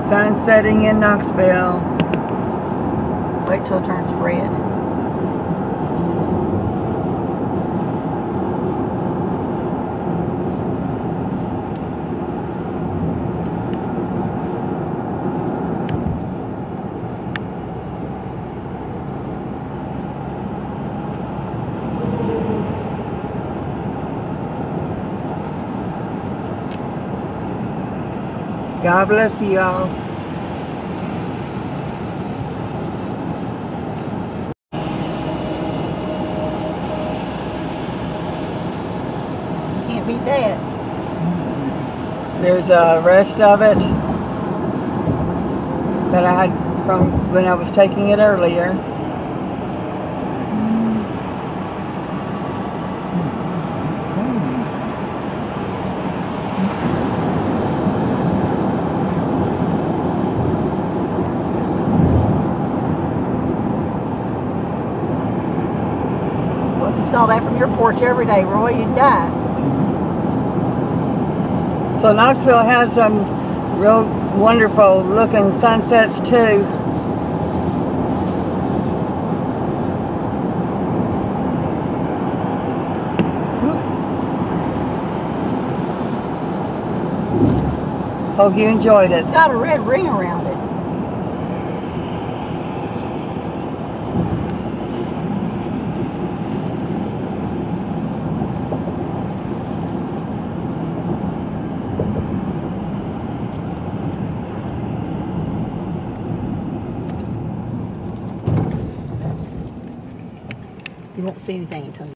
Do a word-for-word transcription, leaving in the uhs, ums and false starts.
Sun setting in Knoxville. Wait till it turns red. God bless you all. Can't beat that. There's a rest of it that I had from when I was taking it earlier. Well, if you saw that from your porch every day, Roy, you'd die. So Knoxville has some real wonderful looking sunsets too. Oops. Hope you enjoyed it. It's got a red ring around it. You won't see anything until